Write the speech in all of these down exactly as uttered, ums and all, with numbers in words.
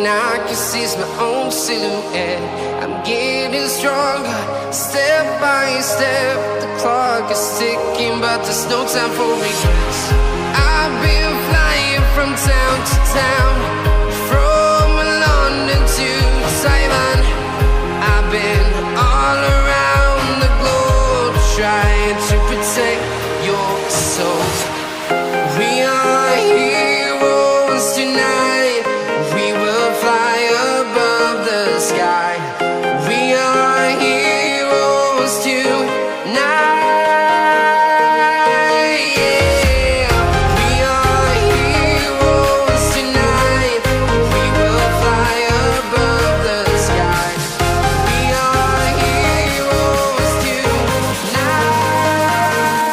and I can see my own silhouette. I'm getting stronger, step by step. The clock is ticking, but there's no time for regrets. I've been flying from town to town, from London to Taiwan. I've been all around the globe, trying to protect your soul. We are heroes tonight. We will fly above the sky. We are heroes tonight. Yeah. We are heroes tonight. We will fly above the sky. We are heroes tonight.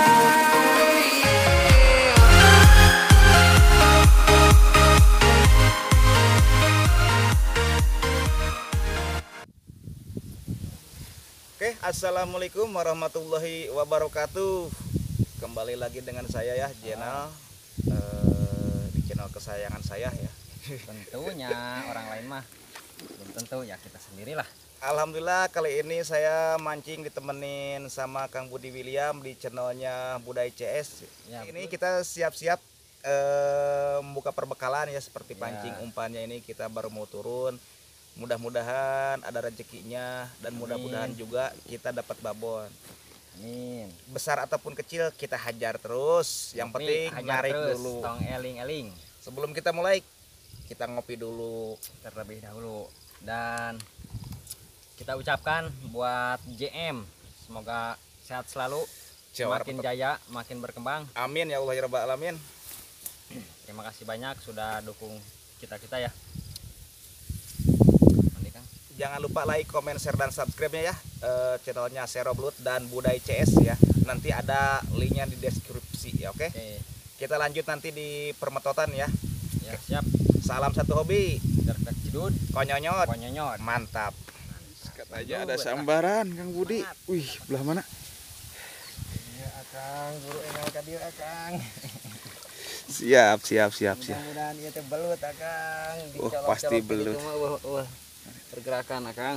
Oke, assalamualaikum warahmatullahi wabarakatuh. Kembali lagi dengan saya ya, channel eh, di channel kesayangan saya ya. Tentunya orang lain mah belum tentu, ya kita sendirilah. Alhamdulillah kali ini saya mancing ditemenin sama Kang Budi William di channelnya Budai C S. Ya, Ini betul. kita siap-siap eh, membuka perbekalan ya, seperti Ya. pancing umpannya ini kita baru mau turun. Mudah-mudahan ada rezekinya dan Amin. mudah-mudahan juga kita dapat babon. Amin. Besar ataupun kecil kita hajar terus. Yang penting Hajar narik terus, dulu. tong eling-eling Sebelum kita mulai, kita ngopi dulu. terlebih dahulu. Dan kita ucapkan buat J M, semoga sehat selalu, Jawar makin tetap. jaya, makin berkembang. Amin ya Allah ya Rabbal Alamin. Terima kasih banyak sudah dukung kita-kita ya. Mandi, Kang. Jangan lupa like, comment, share, dan subscribe-nya ya. Eh, channelnya Sero Blood dan Budai C S ya. Nanti ada linknya di deskripsi ya, oke? Oke, Kita lanjut nanti di permetotan ya. ya siap. Salam satu hobi. Dertek jedud, Konyonyot. konyonyot. Mantap. Sekat aja ada sambaran Kang Budi. Wih, belah mana? Ya Akang, guru engal ka dieu Akang. Siap, siap, siap, siap. Mudah-mudahan ieu teh belut Akang. Oh, Dicolok-colok pasti gitu belut. mah, wah, wah. Pergerakan Akang.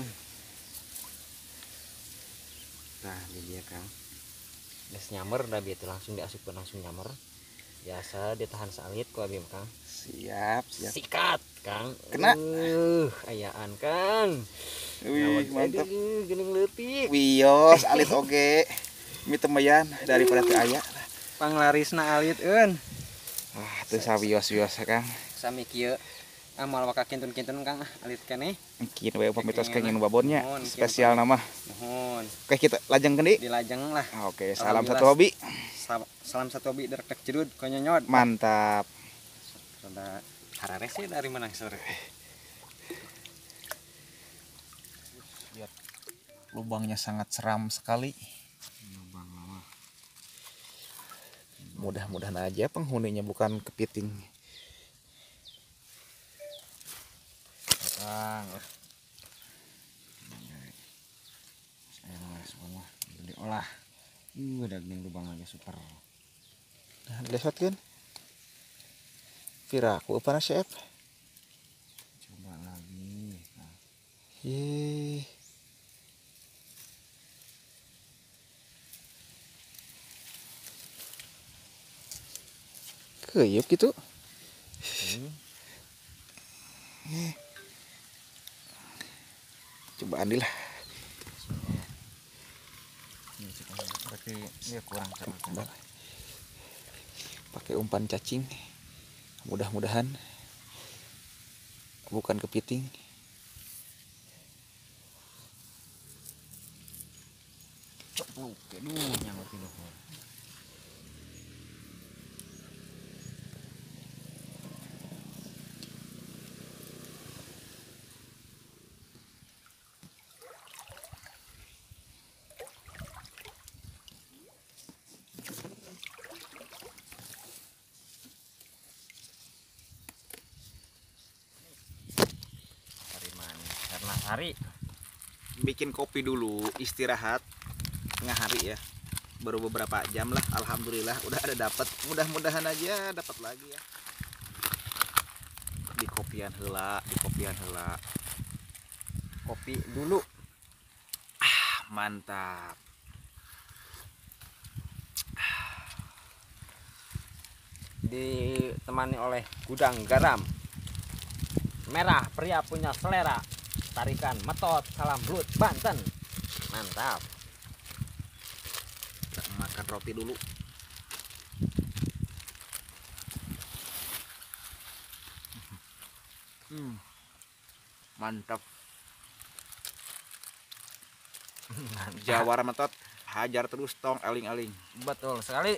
Nah, ini dia Kang. Geus nyamer da bieu teh langsung diasupkeun langsung nyamer. Biasa ditahan salit ku abi mah, Kang. Siap, siap. Sikat Kang. Kena. Uh, ayaan Kang. Wih, mantap. Aduh, geuning leutik. Wios, alit oge. Mi temeyan daripada teu aya. Panglarisna alit eun. Ah, teu sawios-wios Kang. Sami kieu amal waka kintun-kintun Kang ah, alit keneh. Mungkin we pamitos kenging babonnya. Nuhun, Spesial nama. Nuhun. Oke, kita lajeng kendi. Dilajeng lah. Ah, Oke, salam Alhamdulillah. satu hobi. Sa- Salam satu hobi dertek jedud konyonyot. Mantap. Sudah harare sih dari mana sore. Lihat lubangnya sangat seram sekali. Mudah-mudahan aja penghuninya bukan kepiting. Kang. Saya semua diolah. Uh, daging lubang lagi super. Nah, lihat kan? Vira, aku apa chef? Coba lagi. Nah, Ye. Keyup gitu. Coba andil lah. ini coba berarti dia kurang sama. Pakai umpan cacing. Mudah-mudahan bukan kepiting. Cepluk, aduh nyangkut di luhur. Hari Bikin kopi dulu, istirahat tengah hari ya. Baru beberapa jam lah, alhamdulillah udah ada dapat. Mudah-mudahan aja dapat lagi ya. Di kopi kopian heula, di kopian heula. Kopi dulu. Mantap. Ditemani oleh gudang garam merah, pria punya selera, tarikan metot, salam belut Banten. Mantap. Kita makan roti dulu. Hmm. Mantap. Jawara metot, hajar terus tong aling-aling. Betul sekali.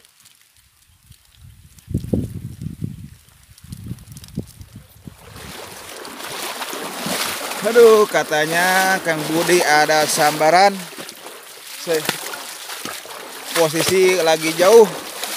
Aduh, katanya Kang Budi ada sambaran. Se posisi lagi jauh.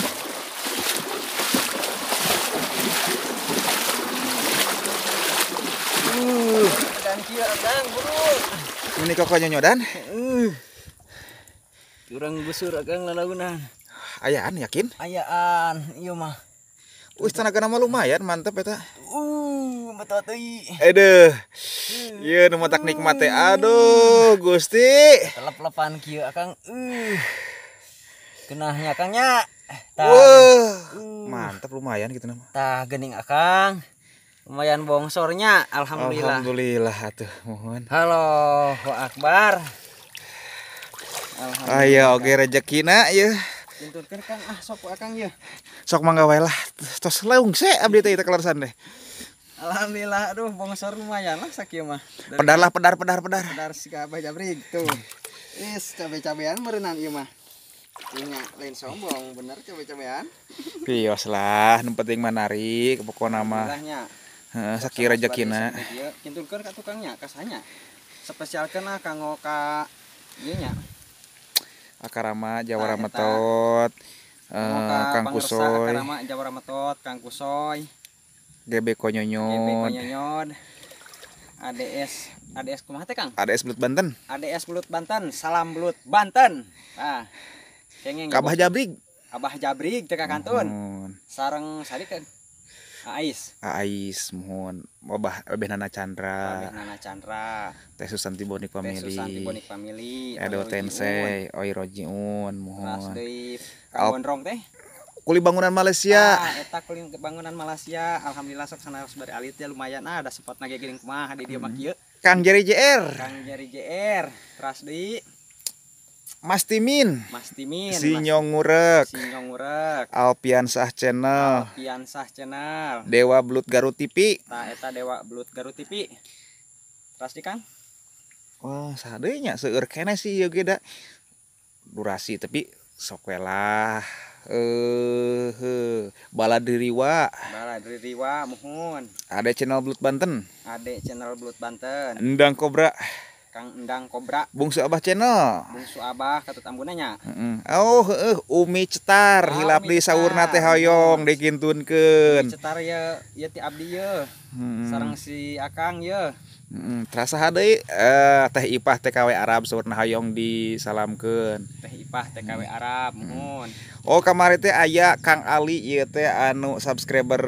Uh, Dan kia Kang buru. ini koknya nyodan. Uh. Kurang busur Kang lalaunan. Ayaan yakin? Ayaan, iya mah. Wis tenaga nama lumayan, mantep eta. Uh, betul teuy. Aduh. Ieu nu matak nikmat teh. Aduh, Gusti. Telep-telepan kieu Kang. Uh. Kenahnya Kangnya. Wah. Mantap lumayan gitu nama. Tah geuning Akang. Lumayan bongsornya, alhamdulillah. Alhamdulillah atuh, mohon. Halo, Akbar. Aya oge rezekina ieu. Tunturkeun Kang, ah sok Akang ye. Sok mangga wae lah. Tos leungse abdi teh kelarsan deh. Alhamdulillah, aduh bongsor lumayan lah sakieu mah. Pedar lah, pedar, pedar, pedar. Pedar si kabeh jabrig tuh. Is cabe-cabean meureunnan ieu mah. Nya lain sombong, bener cabe-cabean. Pios lah, nu penting mah narik pokona mah. Alhamdulillahnya. Heeh, sakieu rezekina. Kintulkeun ka tukangnya, kasanya. Spesialkeun lah kanggo ka ieu nya. Akarama Jawara Metot, eh, Kang Kusoy, Akarama Jawara Metot, Kang Kusoy, G B Konyonyod, G B Konyonyod, A D S, A D S kumaha teh Kang? A D S Belut Banten, A D S Belut Banten, salam belut Banten. Ah, kengeng. Kabah Jabrig, Abah Jabrig teh Kakantun. mohon. Sareng sadikeun. Ais. Ais, mohon. Babah Babeh Nana Chandra, Babeh Nana Chandra, Teh Susanti Bonik Teh Susanti Family, Bonik Family, Edo Tensei, Oi Rojiun, Ras mohon. deui Al- Gondrong teh. Kuli Bangunan Malaysia, Ah, eta kuling bangunan Malaysia, alhamdulillah sok sanaos bari alit ya lumayan. Ah, ada spot nage geuning kumaha di dieu mah kieu. Kang Jerry J R, Kang Jari J R, ras deui Mas Timin, Mas Timin, Si Mas Nyong Ngurek, Sinyong Urek, Alpiansah Channel, Piansah Channel, Dewa Belut Garut T V. ta eta Dewa Belut Garut T V. Ras di Kang? Wah, sadeu nya seueur keneh sih ieu ge da. Durasi tapi sok we lah. Eh, heuh, Baladiriwa, Bala dari Riwa muhun. ada channel Belut Banten, Ade channel Belut Banten, Endang Kobra, Kang Endang Kobra, Bungsu Abah Channel. Bungsu Abah katut ambunanya. Heeh. Oh, heueuh, Umi Cetar, Ah, hilap Umi di saurna teh Cetar. hoyong dikintunkeun. Cetar ye ye ti abdi ye. Heeh. Sareng si Akang ye. Heeh, terasa deui eh teh Ipah T K W Arab saurna hoyong disalamkeun. Teh Ipah T K W Arab muhun. Oh, kamari teh aya Kang Ali ieu teh anu subscriber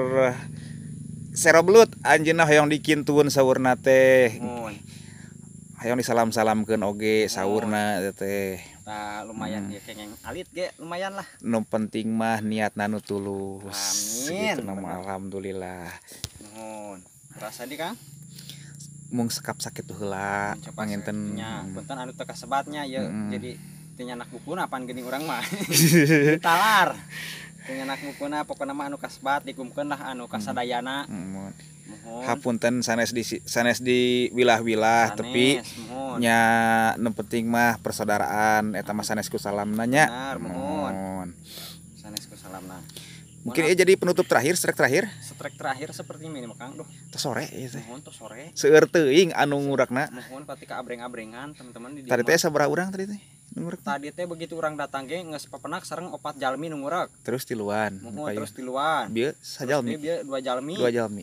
Sero Belut anjeunna hoyong dikintun saurna teh. Muhun. Hayong disalam-salamkeun oge saurna teh. Nah, lumayan ya kengeng alit ge lumayan lah. Nu penting mah niatna nu tulus. Amin. Gitu nama alhamdulillah. Nuhun. Rasa di Kang? Mung sekap sakit tuh heula Coba panginten. nya punten anu teu kasebatnya ya Mm. jadi teu nyanak bukuna pan geuning urang mah. Talar. Teu nyanak bukuna pokona mah anu kasebat dikumkeun lah anu kasadayana. Mun Muhun. hapunten sanes di sanes di wilah-wilah tapi Sanes, muhun. nya nu penting mah persaudaraan eta mah sanes ku salamna nya. Benar, muhun. Mun. Sanes ku salamna. Mungkin ieu jadi penutup terakhir, strek terakhir. Strek terakhir seperti ini mah Kang. Duh, Teu sore ieu teh. muhun tuh sore. Seueur teuing anu ngurakna. Mohon ketika abreng-abrengan teman-teman di Tadi dieu teh mah. sabaraha urang tadi teh? Nu ngurek teh? Tadi teh begitu orang datang ge geus papenak sareng opat jalmi nu ngurek. Terus tiluan. Mohon Upaya. terus di luar. Bieu sajalmi. Dia dua jalmi. Dua jalmi.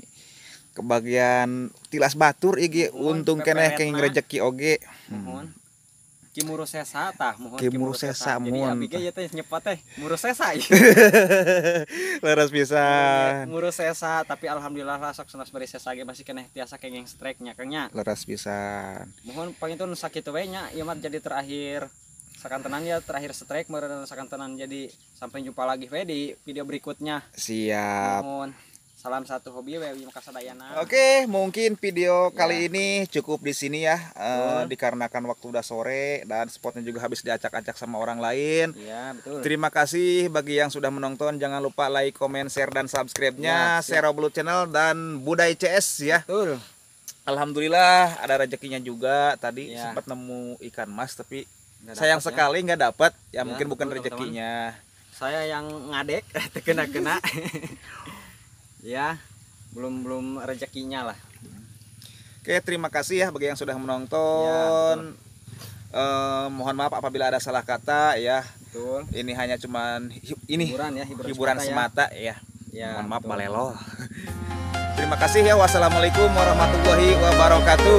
Kebagian tilas batur ieu ge Nuhun, untung keneh peperetna. kenging rejeki oge. Mohon. Kimuru Sesa tah mohon Kimuru Sesa Jadi mohon. abi ge ieu teh nyepot teh Muru Sesa. Leres pisan. Muru Sesa tapi alhamdulillah lah sok sanes bari Sesa ge masih keneh tiasa kenging strike-nya Kang nya. Leres pisan. Mohon pangitun sakitu we nya ieu mah jadi terakhir sakantenan ya terakhir strike meureun sakantenan jadi sampai jumpa lagi we di video berikutnya. Siap. Mohon salam satu hobi we Wima Kasadayana. Oke, mungkin video Ya. kali ini cukup di sini ya, eh, dikarenakan waktu udah sore dan spotnya juga habis diacak-acak sama orang lain. Iya, betul. Terima kasih bagi yang sudah menonton. Jangan lupa like, comment, share, dan subscribe-nya. Ya, siap. Zero Blue Channel dan Budai C S ya. Betul. Alhamdulillah ada rezekinya juga. Tadi Ya. sempat nemu ikan mas, tapi Nggak sayang dapet, ya. sekali nggak dapat. Ya, Ya, mungkin bukan betul, teman-teman. rezekinya. Saya yang ngadek kena-kena. Ya, belum belum rezekinya lah. Oke, terima kasih ya bagi yang sudah Ya, menonton. Eh, mohon maaf apabila ada salah kata ya. Betul. Ini hanya cuman hi- ini Hiburan ya, hiburan, hiburan semata semata ya. ya. Mohon maaf betul. balelo. Terima kasih ya. Wassalamualaikum warahmatullahi wabarakatuh.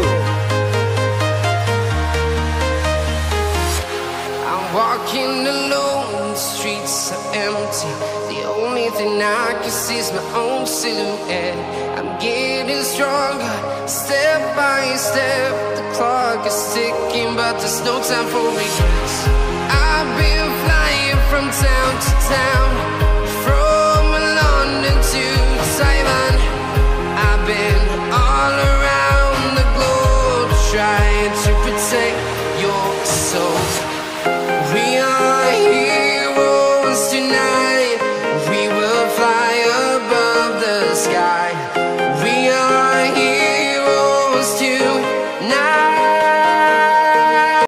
I'm walking alone, the streets are empty. The only thing I can see is my own silhouette. I'm getting stronger, step by step. The clock is ticking, but there's no time for regrets. I've been flying from town to town, from London to Taiwan. I've been all around the globe trying to protect your soul.